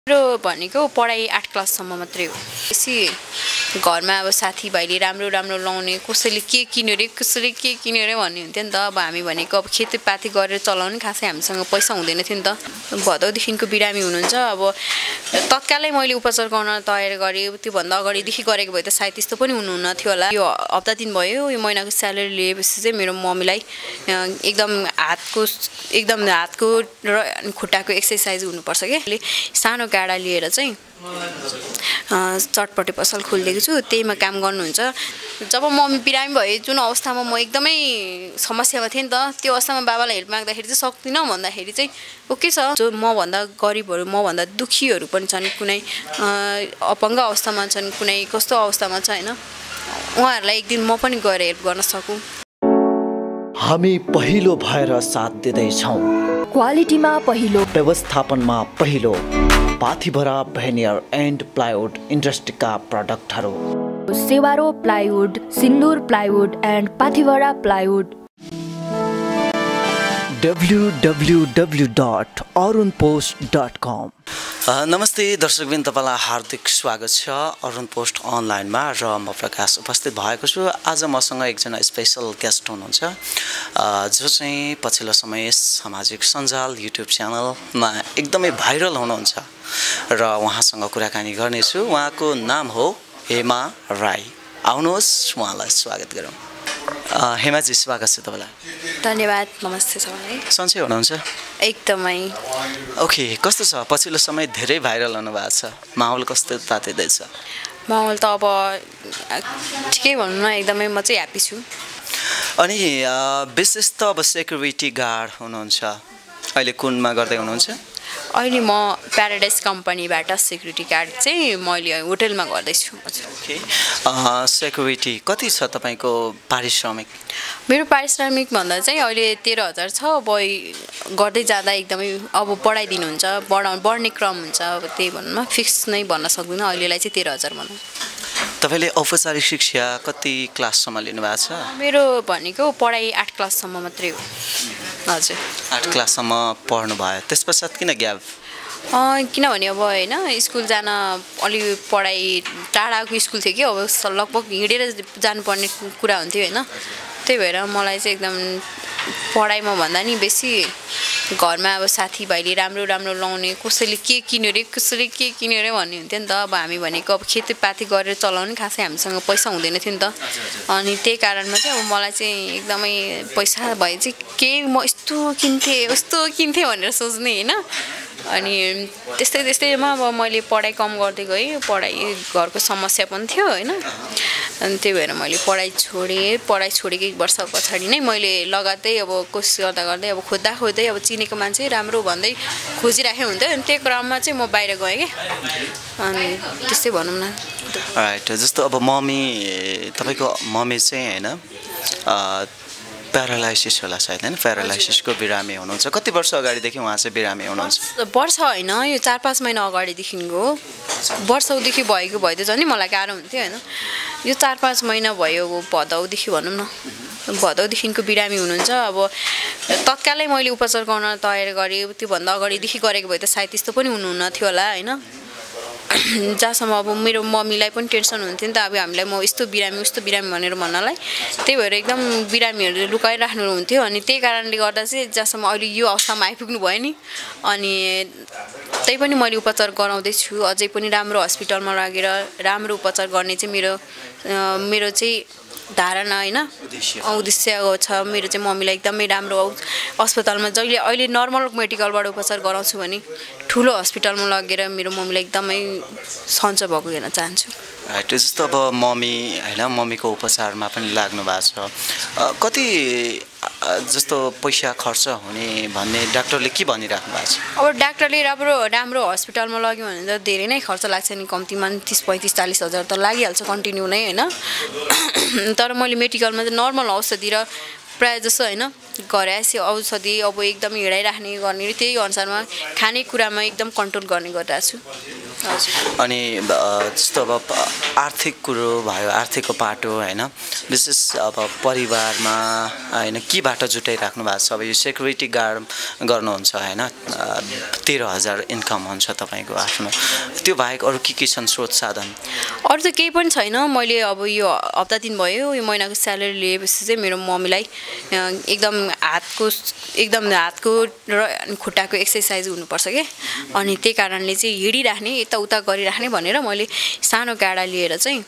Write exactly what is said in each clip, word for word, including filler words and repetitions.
मेरो भनेको पढाइ आठ क्लाससम्म मात्रै हो। बेसी घरमा अब साथीभाइले राम्रो राम्रो लाउने कसैले के किन्यो रे कसैले के किन्यो रे भन्ने हुन्थ्यो नि त। अब हामी भनेको अब खेतीपाती गरेर चलाउने खासै हामीसँग पैसा हुँदैन थियो नि त। भदौदेखिको बिरामी हुनुहुन्छ। अब तत्कालै मैले उपचार गर्न तयार गरेँ। त्योभन्दा अगाडिदेखि गरेको भए त सायद त्यस्तो पनि हुनुहुन्न थियो होला। यो हप्ता दिन भयो यो महिनाको स्यालेरी लिएपछि चाहिँ मेरो मम्मीलाई एकदम हातको एकदम हातको र खुट्टाको एक्सर्साइज हुनुपर्छ के। सानो गाडा लिएर चाहिँ चटपटे पसल खोलिदिएको छु। त्यहीमा काम गर्नुहुन्छ। जब मम्मी बिरामी भए जुन अवस्थामा म एकदमै समस्यामा थिएँ नि त, त्यो अवस्थामा बाबालाई हेल्प माग्दाखेरि चाहिँ सक्दिनँ भन्दाखेरि चाहिँ ओके छ। जो मभन्दा गरिबहरू मभन्दा दुखीहरू पनि छन्, कुनै अपङ्ग अवस्थामा छन्, कुनै कस्तो अवस्थामा छ होइन, उहाँहरूलाई एक दिन म पनि गएर हेल्प गर्न सकूँ। हामी पहिलो भएर साथ दिँदैछौँ। क्वालिटीमा पहिलो, व्यवस्थापनमा पहिलो। पाथिभरा भेनियर एन्ड प्लाइवुड इन्डस्ट्रीका प्रडक्टहरू सेवारो plywood, Sindur plywood and Pathibhara plywood. W W W dot Arun post dot com. नमस्ते दर्शकबिन, तपाईँलाई हार्दिक स्वागत छ अरुण पोस्ट अनलाइनमा र म प्रकाश उपस्थित भएको छु। आज मसँग एकजना स्पेसल गेस्ट हुनुहुन्छ जो चाहिँ पछिल्लो समय सामाजिक सञ्जाल युट्युब च्यानलमा एकदमै भाइरल हुनुहुन्छ र उहाँसँग कुराकानी गर्नेछु। उहाँको नाम हो हेमा राई। आउनुहोस् उहाँलाई स्वागत गरौँ। हेमाजी स्वागत छ तपाईँलाई। धन्यवाद। नमस्ते सबैलाई। सन्चै हुनुहुन्छ? एकदमै। ओके, कस्तो छ? पछिल्लो समय धेरै भाइरल हुनुभएको छ, माहौल कस्तो तातिँदैछ? माहौल त अब ठिकै भनौँ न, एकदमै म चाहिँ ह्याप्पी छु। अनि विशेष त अब सेक्युरिटी गार्ड हुनुहुन्छ, अहिले कुनमा गर्दै हुनुहुन्छ? अहिले म प्याराडाइज कम्पनीबाट सेक्युरिटी गार्ड चाहिँ मैले होटलमा गर्दैछु। ओके, सेक्युरिटी कति छ तपाईँको पारिश्रमिक? मेरो पारिश्रमिक भन्दा चाहिँ अहिले तेह्र हजार छ। अब गर्दै जाँदा एकदमै अब बढाइदिनुहुन्छ, बढा बढ्ने क्रम हुन्छ। अब त्यही भनौँ न, फिक्स नै भन्न सक्दिनँ। अहिलेलाई चाहिँ तेह्र हजार भनौँ। तपाईँले औपचारिक शिक्षा कति क्लाससम्म लिनुभएको छ? मेरो भनेको पढाइ आठ क्लाससम्म मात्रै हो। हजुर, आठ क्लाससम्म पढ्नुभयो, त्यस पश्चात किन ग्याप? किनभने अब होइन, स्कुल जान अलि पढाइ टाढाको स्कुल थियो कि, अब लगभग हिँडेर जानुपर्ने कुरा हुन्थ्यो होइन। त्यही भएर मलाई चाहिँ एकदम पढाइमा भन्दा नि बेसी घरमा अब साथीभाइले राम्रो राम्रो लाउने कसैले के किन्यो रे कसैले के किन्यो रे भन्ने हुन्थ्यो नि त। अब हामी भनेको अब खेतीपाती गरेर चलाउने खासै हामीसँग पैसा हुँदैन थियो नि त। अनि त्यही कारणमा चाहिँ अब मलाई चाहिँ एकदमै पैसा भए चाहिँ केही म यस्तो किन्थेँ उस्तो किन्थेँ भनेर सोच्ने होइन। अनि त्यस्तै त्यस्तैमा अब मैले पढाइ कम गर्दै गएँ। पढाइ घरको समस्या पनि थियो होइन। अनि त्यही भएर मैले पढाइ छोडेँ। पढाइ छोडेको एक वर्ष पछाडि नै मैले लगातार अब कोसिस गर्दा गर्दै अब खोज्दा खोज्दै अब चिनेको मान्छे राम्रो भन्दै खोजिराखेको हुन्थ्यो। अनि त्यो क्रममा चाहिँ म बाहिर गएँ कि, अनि त्यस्तै भनौँ न। राइट, जस्तो अब मम्मी, तपाईँको मम्मी चाहिँ होइन प्यारालाइसिस होला सायद होइन, प्यारालाइसिसको बिरामी हुनुहुन्छ। कति वर्ष अगाडिदेखि उहाँ चाहिँ बिरामी हुनुहुन्छ? वर्ष होइन, यो चार पाँच महिना अगाडिदेखिको। वर्षौदेखि भएको भए त झन् मलाई गाह्रो हुन्थ्यो होइन। यो चार पाँच महिना भयो भदौदेखि भनौँ न, भदौदेखिको बिरामी हुनुहुन्छ। अब तत्कालै मैले उपचार गर्न तयार गरेँ। त्योभन्दा अगाडिदेखि गरेको भए त सायद त्यस्तो पनि हुनुहुन्न थियो होला होइन। जहाँसम्म अब मेरो मम्मीलाई पनि टेन्सन हुन्थ्यो नि त। अब हामीलाई म यस्तो बिरामी उस्तो बिरामी भनेर भन्नलाई, त्यही भएर एकदम बिरामीहरू लुकाइराख्नु हुन्थ्यो। अनि त्यही कारणले गर्दा चाहिँ जहाँसम्म अहिले यो अवस्थामा आइपुग्नु भयो नि, अनि त्यही पनि मैले उपचार गराउँदैछु। अझै पनि राम्रो हस्पिटलमा लगेर राम्रो उपचार गर्ने चाहिँ मेरो मेरो चाहिँ धारणा होइन, उद्देश्य छ। मेरो चाहिँ मम्मीलाई एकदमै राम्रो अस्पतालमा जहिले अहिले नर्मल मेडिकलबाट उपचार गराउँछु भने ठुलो हस्पिटलमा लगेर मेरो मम्मीलाई एकदमै सन्चो भएको हेर्न चाहन्छु। राइट, जस्तो अब मम्मी होइन, मम्मीको उपचारमा पनि लाग्नु भएको छ। कति जस्तो पैसा खर्च हुने भन्ने डाक्टरले के भनिराख्नु भएको छ? अब डाक्टरले राम्रो राम्रो हस्पिटलमा लग्यो भने त धेरै नै खर्च लाग्छ नि। कम्तीमा तिस पैँतिस चालिस हजार त लागिहाल्छ कन्टिन्यू नै होइन। तर मैले मेडिकलमा चाहिँ नर्मल औषधि र प्रायः जसो होइन घरेसी औषधि अब एकदम हिँडाइराख्ने गर्ने, त्यही अनुसारमा खानेकुरामा एकदम कन्ट्रोल गर्ने गरिरहेको छु। अनि जस्तो अब आर्थिक कुरो भयो आर्थिकको पाटो होइन विशेष अब परिवारमा होइन केबाट जुटाइराख्नु भएको छ अब यो सेक्युरिटी गार्ड गर्नुहुन्छ होइन तेह्र हजार इन्कम हुन्छ तपाईँको आफ्नो त्यो बाहेक अरू के के छन् स्रोत साधन अरू त केही पनि छैन मैले अब यो हप्ता दिन भयो यो महिनाको स्यालेरी लिएपछि चाहिँ मेरो मम्मीलाई एकदम हातको एकदम हातको र खुट्टाको एक्सर्साइज हुनुपर्छ क्या अनि त्यही कारणले चाहिँ हिँडिराख्ने यताउता गरिराख्ने भनेर मैले सानो गाडा लिएर चाहिँ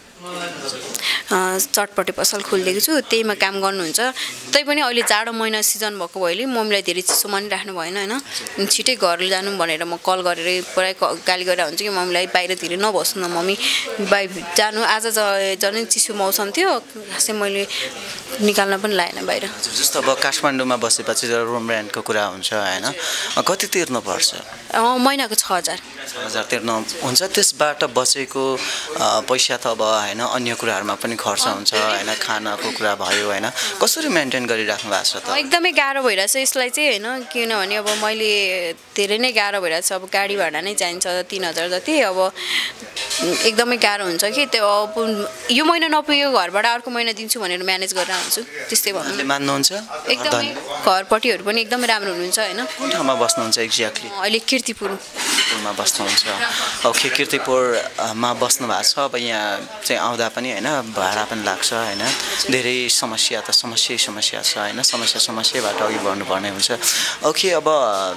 चटपटे पसल खोलिदिएको छु त्यहीमा काम गर्नुहुन्छ तैपनि अहिले जाडो महिना सिजन भएको भएले मम्मीलाई धेरै चिसो मानिराख्नु भएन होइन छिटै घर जानु भनेर म कल गरेर पुरै गाली गरेर हुन्छ कि मम्मीलाई बाहिरतिर नबस्नु न मम्मी बाहिर जानु आज झन् चिसो मौसम थियो खासै मैले निकाल्न पनि लाएन बाहिर जस्तो अब काठमाडौँमा बसेपछि रुम रेन्टको कुरा हुन्छ होइन कति तिर्नु पर्छ महिनाको छ हजार छ हजार तिर्नु हुन्छ त्यसबाट बचेको पैसा त अब होइन अन्य कुराहरूमा पनि खर्च हुन्छ होइन खानाको कुरा भयो होइन कसरी मेन्टेन गरिराख्नु भएको छ त एकदमै गाह्रो भइरहेछ यसलाई चाहिँ होइन किनभने अब मैले धेरै नै गाह्रो भइरहेछ अब गाडी भाडा नै चाहिन्छ तिन हजार जति अब एकदमै गाह्रो हुन्छ कि त्यो अब यो महिना नपुग्यो घरबाट अर्को महिना दिन्छु भनेर म्यानेज गरेर हुन्छु त्यस्तै भन्नु मान्नुहुन्छ एकदमै घरपट्टिहरू पनि एकदमै राम्रो हुनुहुन्छ होइन कुन ठाउँमा बस्नुहुन्छ एक्ज्याक्टली अहिले किर्तिपुरमा बस्नुहुन्छ ओके किर्तिपुरमा बस्नु भएको छ अब यहाँ चाहिँ आउँदा पनि होइन भाडा पनि लाग्छ होइन धेरै समस्या त समस्या समस्या छ होइन समस्या समस्याबाट अघि बढ्नुपर्ने हुन्छ ओके अब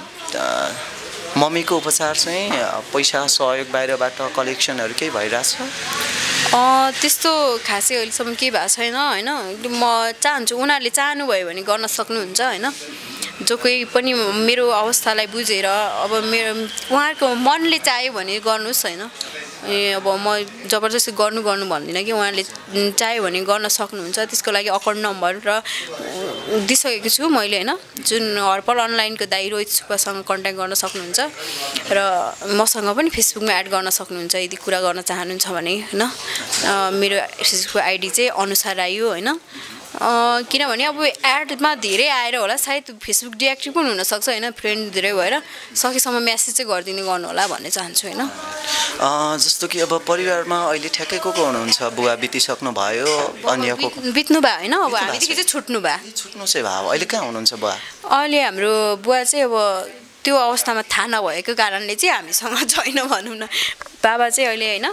मम्मीको उपचार चाहिँ पैसा सहयोग बाहिरबाट कलेक्सनहरू केही भइरहेछ त्यस्तो खासै अहिलेसम्म केही भएको छैन होइन म चाहन्छु उनीहरूले चाहनुभयो भने गर्न सक्नुहुन्छ होइन जो कोही पनि मेरो अवस्थालाई बुझेर अब मेरो उहाँहरूको मनले चाह्यो भने गर्नुहोस् होइन अब म जबरजस्ती गर्नु गर्नु भन्दिनँ कि उहाँले चाह्यो भने गर्न सक्नुहुन्छ त्यसको लागि अकाउन्ट नम्बर र दिइसकेको छु मैले होइन जुन हर्पल अनलाइनको दाइ रोहित सुब्बासँग कन्ट्याक्ट गर्न सक्नुहुन्छ र मसँग पनि फेसबुकमा एड गर्न सक्नुहुन्छ यदि कुरा गर्न चाहनुहुन्छ भने होइन मेरो फेसबुक आइडी चाहिँ अनुसार राई हो होइन किनभने अब एडमा धेरै आएर होला सायद फेसबुक डिएक्टिभ पनि हुनसक्छ होइन फ्रेन्ड धेरै भएर सकेसम्म म्यासेज चाहिँ गरिदिने गर्नु होला भन्ने चाहन्छु होइन जस्तो कि अब परिवारमा अहिले ठ्याक्कै को को हुनुहुन्छ बुवा बितिसक्नु भयो अन्य को बित्नु भयो होइन अब हामीदेखि चाहिँ छुट्नु भयो छुट्नु चाहिँ भयो अहिले कहाँ हुनुहुन्छ बुवा अहिले हाम्रो बुवा चाहिँ अब त्यो अवस्थामा थाहा नभएको कारणले चाहिँ हामीसँग छैन भनौँ न बाबा चाहिँ अहिले होइन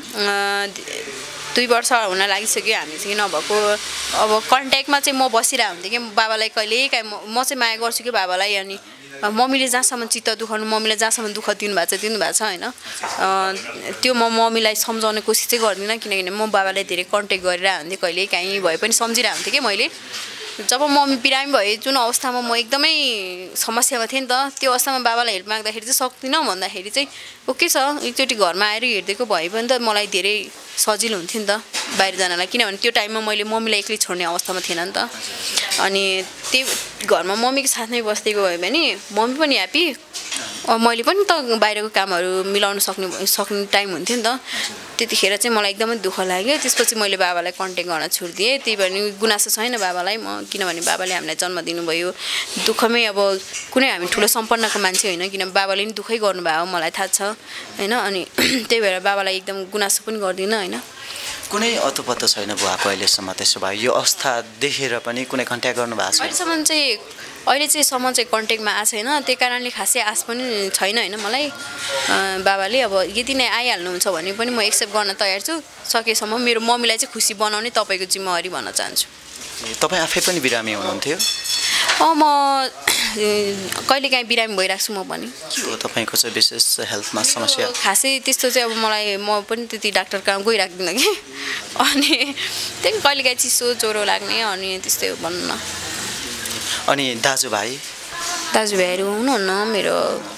दुई वर्ष हुन लागिसक्यो हामीसँग नभएको अब कन्ट्याक्टमा चाहिँ म बसिरहेको हुन्थेँ कि बाबालाई कहिल्यै काहीँ म चाहिँ माया गर्छु कि बाबालाई अनि मम्मीले जहाँसम्म चित्त दुखाउनु मम्मीले जहाँसम्म दुःख दिनुभएको छ दिनुभएको छ होइन त्यो म मम्मीलाई सम्झाउने कोसिस चाहिँ गर्दिनँ किनकि म बाबालाई धेरै कन्ट्याक्ट गरिरहेको हुन्थेँ कहिले काहीँ भए पनि सम्झिरहेको हुन्थेँ कि मैले जब मम्मी बिरामी भए जुन अवस्थामा म एकदमै समस्यामा थिएँ नि त त्यो अवस्थामा बाबालाई हेल्प माग्दाखेरि चाहिँ सक्दिनँ भन्दाखेरि चाहिँ ओके छ एकचोटि घरमा आएर हेरिदिएको भए पनि त मलाई धेरै सजिलो हुन्थ्यो नि त बाहिर जानलाई किनभने त्यो टाइममा मैले मम्मीलाई एक्लै छोड्ने अवस्थामा थिएन नि त अनि त्यो घरमा मम्मीको साथमै बस्दिएको भयो भने मम्मी पनि ह्याप्पी मैले पनि त बाहिरको कामहरू मिलाउन सक्ने सक्ने टाइम हुन्थ्यो नि त त्यतिखेर चाहिँ मलाई एकदमै दुःख लाग्यो त्यसपछि मैले बाबालाई कन्ट्याक्ट गर्न छोडिदिएँ त्यही भएर गुनासो छैन बाबालाई म किनभने बाबाले हामीलाई जन्म दिनुभयो दुःखमै अब कुनै हामी ठुलो सम्पन्नको मान्छे होइन किन बाबाले पनि दुःखै गर्नुभयो मलाई थाहा छ होइन अनि त्यही भएर बाबालाई एकदम गुनासो पनि गर्दिनँ होइन कुनै अतोपत्तो छैन बुवाको अहिलेसम्म त्यसो भए यो अवस्था देखेर पनि कुनै कन्ट्याक्ट गर्नु भएको छ अहिलेसम्म चाहिँ अहिले चाहिँ सम्म चाहिँ कन्ट्याक्टमा आएको छैन त्यही कारणले खासै आश पनि छैन होइन मलाई बाबाले अब यदि नै आइहाल्नुहुन्छ भने पनि म एक्सेप्ट गर्न तयार छु सकेसम्म मेरो मम्मीलाई चाहिँ खुसी बनाउने तपाईँको जिम्मेवारी भन्न चाहन्छु तपाईँ आफै पनि बिरामी हुनुहुन्थ्यो अँ म कहिलेकाहीँ बिरामी भइरहेको छु म पनि के हो तपाईँको चाहिँ विशेष हेल्थमा समस्या खासै त्यस्तो चाहिँ अब मलाई म पनि त्यति डाक्टर कहाँ गइराख्दिनँ कि अनि त्यही कहिलेकाहीँ चिसो ज्वरो लाग्ने अनि त्यस्तै हो भनौँ न अनि दाजुभाइ दाजुभाइहरू हुनुहुन्न मेरो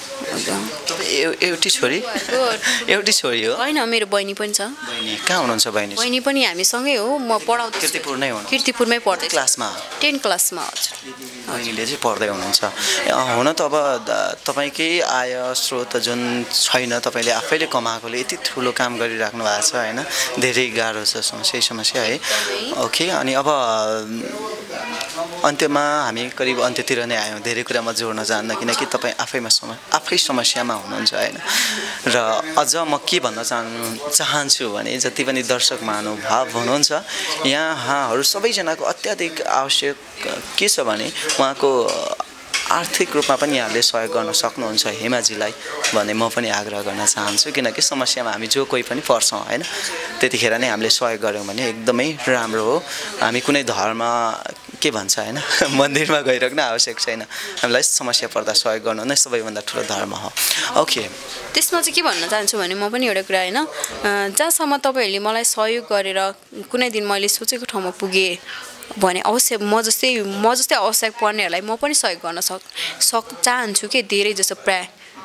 एउटी छोरी एउटी छोरी हो होइन मेरो बहिनी पनि छ बहिनी कहाँ हुनुहुन्छ बहिनी बहिनी पनि हामीसँगै हो म पढाउँदै किर्तिपुर नै हो किर्तिपुरमै पढ्दै क्लासमा टेन क्लासमा हजुर बहिनीले चाहिँ पढ्दै हुनुहुन्छ हुन त अब तपाईँकै आय स्रोत जुन छैन तपाईँले आफैले कमाएकोले यति ठुलो काम गरिराख्नु भएको छ होइन धेरै गाह्रो छ समस्या समस्या है ओके अनि अब अन्त्यमा हामी करिब अन्त्यतिर नै आयौँ। धेरै कुरा म जोड्न चाहन्न किनकि तपाईँ आफैमा सम आफै समस्यामा हुनुहुन्छ होइन। र अझ म के भन्न चाहनु चाहन्छु भने जति पनि दर्शक महानुभाव हुनुहुन्छ यहाँहरू सबैजनाको अत्याधिक आवश्यक के छ भने उहाँको आर्थिक रूपमा पनि यहाँले सहयोग गर्न सक्नुहुन्छ हेमाजीलाई भन्ने म पनि आग्रह गर्न चाहन्छु किनकि समस्यामा हामी जो कोही पनि पर्छौँ होइन। त्यतिखेर नै हामीले सहयोग गऱ्यौँ भने एकदमै राम्रो हो। हामी कुनै धर्म के भन्छ होइन मन्दिरमा गइराख्न आवश्यक छैन। हामीलाई समस्या पर्दा सहयोग गर्नु नै सबैभन्दा ठुलो धर्म हो। ओके, त्यसमा चाहिँ के भन्न चाहन्छु भने म पनि एउटा कुरा होइन, जहाँसम्म तपाईँहरूले मलाई सहयोग गरेर कुनै दिन मैले सोचेको ठाउँमा पुगेँ भने अवश्य म जस्तै म जस्तै आवश्यक पर्नेहरूलाई म पनि सहयोग गर्न सक सक चाहन्छु कि धेरै जस्तो प्राय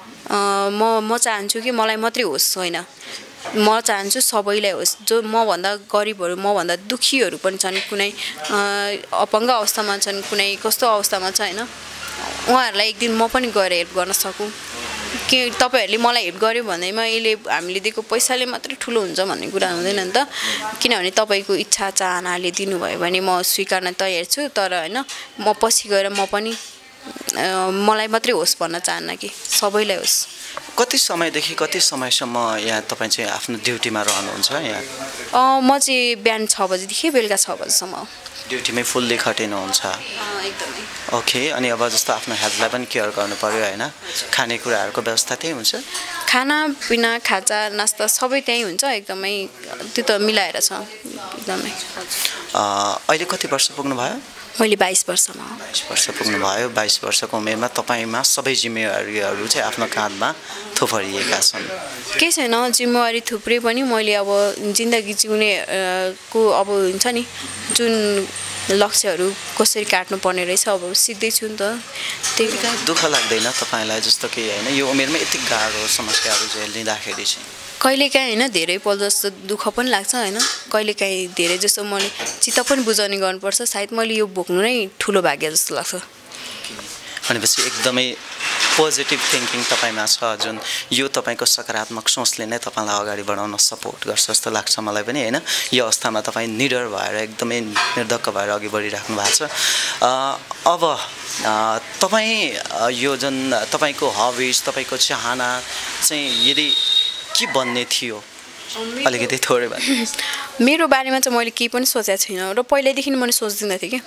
म म चाहन्छु कि मलाई मात्रै होस् होइन, म चाहन्छु सबैलाई होस्। जो मभन्दा गरिबहरू मभन्दा दुखीहरू पनि छन्, कुनै अपाङ्ग अवस्थामा छन्, कुनै कस्तो अवस्थामा छ होइन, उहाँहरूलाई एक दिन म पनि गएर हेल्प गर्न सकूँ। के तपाईँहरूले मलाई हेल्प गर्यो भन्दैमा यसले हामीले दिएको पैसाले मात्रै ठुलो हुन्छ भन्ने कुरा हुँदैन नि त। किनभने तपाईँको इच्छा चाहनाले दिनुभयो भने म स्वीकार्न तयार छु, तर होइन म पछि गएर म पनि मलाई मात्रै होस् भन्न चाहन्न कि सबैलाई होस्। कति समयदेखि कति समयसम्म यहाँ तपाईँ चाहिँ आफ्नो ड्युटीमा रहनुहुन्छ यहाँ? म चाहिँ बिहान छ बजीदेखि बेलुका छ बजीसम्म ड्युटीमै फुल्ली खटिनुहुन्छ? एकदमै। ओके, अनि अब जस्तो आफ्नो हेल्थलाई पनि केयर गर्नु पर्यो होइन, खानेकुराहरूको व्यवस्था त्यही हुन्छ? खानापिना खाजा नास्ता सबै त्यहीँ हुन्छ एकदमै, त्यो त मिलाएर छ एकदमै। अहिले कति वर्ष पुग्नुभयो? मैले बाइस वर्षमा बाइस वर्ष पुग्नुभयो। बाइस वर्षको उमेरमा तपाईँमा सबै जिम्मेवारीहरू चाहिँ आफ्नो काँधमा थुपरिएका छन्। केही छैन, जिम्मेवारी थुप्रै पनि मैले अब जिन्दगी जिउने को अब हुन्छ नि जुन लक्ष्यहरू कसरी काट्नुपर्ने रहेछ अब सिक्दैछु नि त। त्यही दुःख लाग्दैन तपाईँलाई जस्तो कि होइन यो उमेरमा यति गाह्रो समस्याहरू चाहिँ लिँदाखेरि चाहिँ? कहिलेकाहीँ होइन धेरै पल जस्तो दुःख पनि लाग्छ होइन, कहिलेकाहीँ धेरै जस्तो मैले चित्त पनि बुझाउने गर्नुपर्छ। सायद मैले यो भोग्नु नै ठुलो भाग्य जस्तो लाग्छ। भनेपछि एकदमै पोजिटिभ थिङ्किङ तपाईँमा छ, जुन यो तपाईँको सकारात्मक सोचले नै तपाईँलाई अगाडि बढाउन सपोर्ट गर्छ जस्तो लाग्छ मलाई पनि होइन। यो अवस्थामा तपाईँ निडर भएर एकदमै निर्धक्क भएर अघि बढिराख्नु भएको छ। अब तपाईँ यो जुन तपाईँको हबिज तपाईँको चाहना चाहिँ यदि के बन्ने थियो अलिकति थोरै भन्नु? मेरो बारेमा चाहिँ मैले केही पनि सोचेको छैन र पहिल्यैदेखि मैले सोच्दिनँ थिएँ कि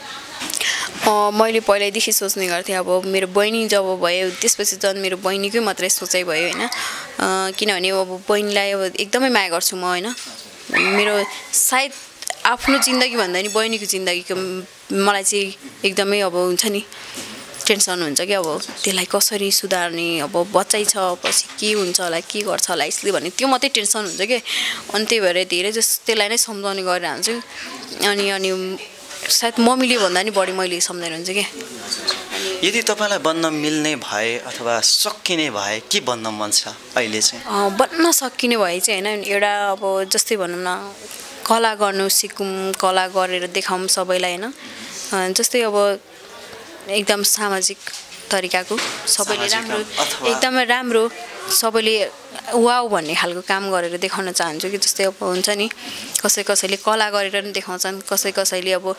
मैले पहिल्यैदेखि सोच्ने गर्थेँ। अब मेरो बहिनी जब भयो त्यसपछि झन् मेरो बहिनीकै मात्रै सोचाइ भयो होइन, किनभने अब बहिनीलाई अब एकदमै माया गर्छु म होइन। मेरो सायद आफ्नो जिन्दगी भन्दा नि बहिनीको जिन्दगीको मलाई चाहिँ एकदमै अब हुन्छ नि टेन्सन हुन्छ कि अब त्यसलाई कसरी सुधार्ने, अब बच्चै छ पछि के हुन्छ होला के गर्छ होला यसले भन्ने त्यो मात्रै टेन्सन हुन्छ कि। अनि त्यही भएर धेरै जस्तो त्यसलाई नै सम्झाउने गरेर हाल्छु। अनि अनि सायद मम्मीले भन्दा नि बढी मैले सम्झाएर हुन्छ कि। यदि तपाईँलाई बन्न मिल्ने भए अथवा सकिने भए के बन्न मन छ अहिले चाहिँ? बन्न सकिने भए चाहिँ होइन एउटा अब जस्तै भनौँ न कला गर्नु सिकौँ, कला गरेर देखाउँ सबैलाई होइन। जस्तै अब एकदम सामाजिक तरिकाको सबैले राम्रो एकदमै राम्रो सबैले वाउ भन्ने खालको काम गरेर देखाउन चाहन्छु कि। जस्तै अब हुन्छ नि कसै कसैले कला गरेर पनि देखाउँछन्, कसै कसैले अब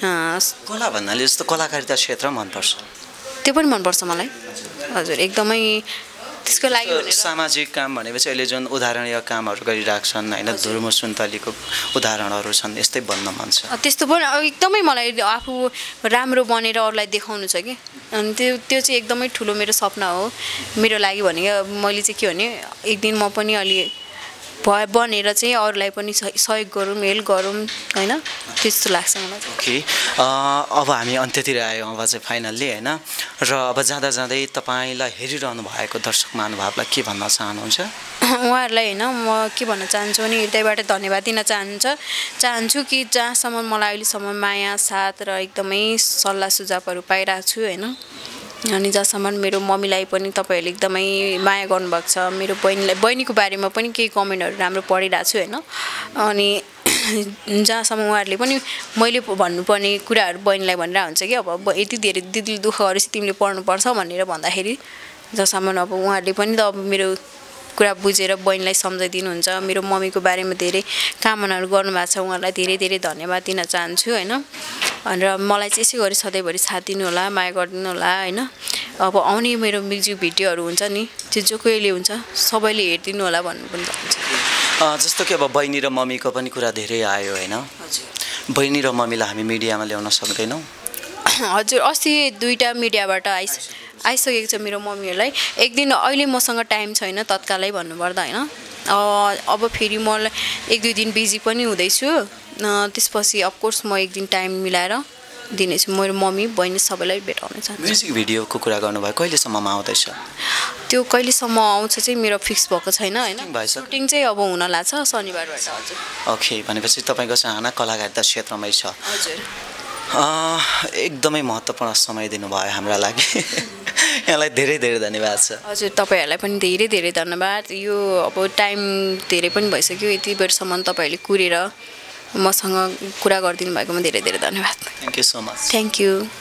कला भन्नाले जस्तो कलाकारिता क्षेत्र मनपर्छ? त्यो पनि मनपर्छ मलाई हजुर एकदमै। त्यसको लागि सामाजिक काम भनेपछि अहिले जुन उदाहरणीय कामहरू गरिरहेको छन् होइन, धुर्मु सुन्तलीको उदाहरणहरू छन्, यस्तै बन्न मन छ? त्यस्तो पनि एकदमै मलाई आफू राम्रो बनेर अरूलाई देखाउनु छ कि। अनि त्यो त्यो चाहिँ एकदमै ठुलो मेरो सपना हो मेरो लागि। भने मैले चाहिँ के भने एक दिन म पनि अलि भए बनेर चाहिँ अरूलाई पनि सहयोग गरौँ हेल्प गरौँ होइन, त्यस्तो लाग्छ मलाई। ओके, अब हामी अन्त्यतिर आयौँ अब चाहिँ फाइनल्ली होइन। र अब जाँदा जाँदै तपाईँलाई हेरिरहनु भएको दर्शक महानुभावलाई के भन्न चाहनुहुन्छ? उहाँहरूलाई होइन म के भन्न चाहन्छु भने हृदयबाट धन्यवाद दिन चाहन्छ चाहन्छु कि जहाँसम्म मलाई अहिलेसम्म माया साथ र एकदमै सल्लाह सुझावहरू पाइरहेको छु होइन। अनि जहाँसम्म मेरो मम्मीलाई पनि तपाईँहरूले एकदमै माया गर्नुभएको छ, मेरो बहिनीलाई बहिनीको बारेमा पनि केही कमेन्टहरू राम्रो पढिरहेको छु होइन। अनि जहाँसम्म उहाँहरूले पनि मैले भन्नुपर्ने कुराहरू बहिनीलाई भनेर हुन्छ कि अब यति धेरै दिदीले दुःख गरेपछि तिमीले पढ्नुपर्छ भनेर भन्दाखेरि जहाँसम्म अब उहाँहरूले पनि त अब मेरो कुरा बुझेर बहिनीलाई सम्झाइदिनुहुन्छ मेरो मम्मीको बारेमा धेरै कामनाहरू गर्नुभएको छ उहाँलाई धेरै धेरै धन्यवाद दिन चाहन्छु होइन र मलाई चाहिँ यसै गरी सधैँभरि साथ दिनु होला माया गरिदिनु होला होइन अब आउने मेरो म्युजिक भिडियोहरू हुन्छ नि त्यो जो कोहीले हुन्छ सबैले हेरिदिनु होला भन्नु पनि चाहन्छु जस्तो कि अब बहिनी र मम्मीको पनि कुरा धेरै आयो होइन हजुर बहिनी र मम्मीलाई हामी मिडियामा ल्याउन सक्दैनौँ हजुर अस्ति दुईवटा मिडियाबाट आइस आइसकेको छ मेरो मम्मीहरूलाई एक दिन अहिले मसँग टाइम छैन तत्कालै भन्नुपर्दा होइन अब फेरि मलाई एक दुई दिन बिजी पनि हुँदैछु त्यसपछि अफकोर्स म एक दिन टाइम मिलाएर दिनेछु मेरो मम्मी बहिनी सबैलाई भेटाउन चाहन्छु म्युजिक भिडियोको कुरा गर्नुभयो कहिलेसम्ममा आउँदैछ त्यो कहिलेसम्म आउँछ चाहिँ मेरो फिक्स भएको छैन होइन भइसक्यो सुटिङ चाहिँ अब हुन लाग्छ शनिबारबाट हजुर ओके भनेपछि तपाईँको चाहना कलाकारिता क्षेत्रमै छ हजुर एकदमै महत्त्वपूर्ण समय दिनुभयो हाम्रा लागि यहाँलाई धेरै धेरै धन्यवाद छ हजुर तपाईँहरूलाई पनि धेरै धेरै धन्यवाद यो अब टाइम धेरै पनि भइसक्यो यति बेरसम्म तपाईँहरूले कुरेर मसँग कुरा गरिदिनु भएकोमा धेरै धेरै धन्यवाद thank you so much thank you